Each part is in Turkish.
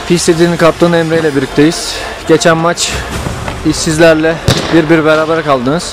PCD'nin kaptanı Emre ile birlikteyiz. Geçen maç işsizlerle 1-1 beraber kaldınız.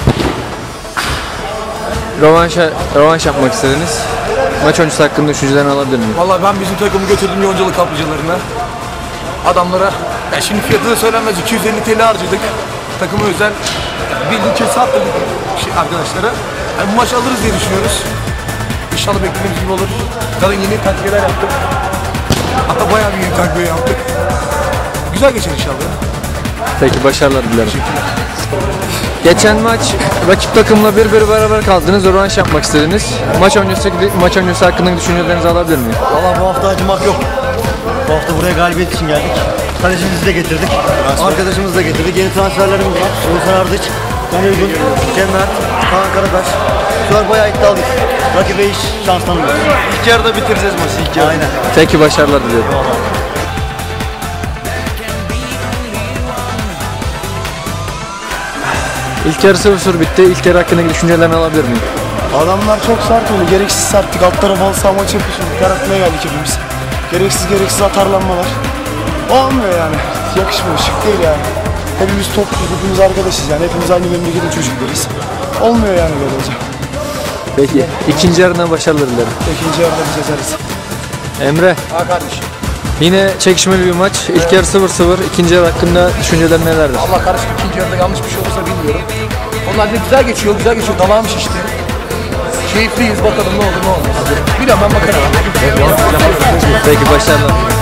Rövanş yapmak istediniz. Maç öncesi hakkında düşüncelerini alabilir miyim? Vallahi ben bizim takımı götürdüm yoncalı kaplıcalarına. Adamlara, ya şimdi fiyatı da söylenmez, 250 TL harcadık. Takıma özel bildiğin kese atladık arkadaşlara. Yani bu maçı alırız diye düşünüyoruz. İnşallah beklediğimiz gibi olur. Zaten yeni takviyeler yaptık. Hatta bayağı bir yeni takviye yaptık. Güzel geçer inşallah. Peki, başarılar dilerim. Geçen maç rakip takımla 1-1 beraber kaldınız. Rövanş yapmak istediniz. Maç öncesi hakkında düşüncelerinizi alabilir miyim? Valla bu hafta acımak yok. Bu hafta buraya galibiyet için geldik. Kalecimizi de getirdik. Arkadaşımızı da getirdik. Yeni transferlerimiz var. Oğuzhan Ardıç, Can Uygun, Cem Mert, Kaan Karataş. Bu sefer bayağı iddialıyız. Rakibe hiç şans tanımıyoruz. İlk yarıda bitireceğiz maçı, ilk yarıda. Aynen. Peki, başarılar diliyorum. İlk yarı 0-0 bitti. İlk yarı hakkındaki düşüncelerini alabilir miyim? Adamlar çok sert oynuyor. Gereksiz sertlik. Alt tarafa halı saha maçı yapıyorsun. Yaratmaya geldik hepimiz. Gereksiz atarlanmalar. Olmuyor yani. Yakışmıyor. Şık değil yani. Hepimiz topluyuz. Hepimiz arkadaşız yani. Hepimiz aynı memleketin çocuklarıyız. Olmuyor yani böyle hocam. Peki, ikinci yarına başarılar dilerim. İkinci yarıda biz yazarız. Emre, Ha kardeşim. yine çekişmeli bir maç. İlk yarı 0-0. İkinci yarı hakkında düşüncelerin nelerdir? Allah kardeşim, ikinci yarıda yanlış bir şey olursa bilmiyorum. Onlar da güzel geçiyor. Dalağım şişti. Keyifliyiz, bakalım ne olur ne olmaz. Biliyorum, ben bakarım. Peki, başarılar.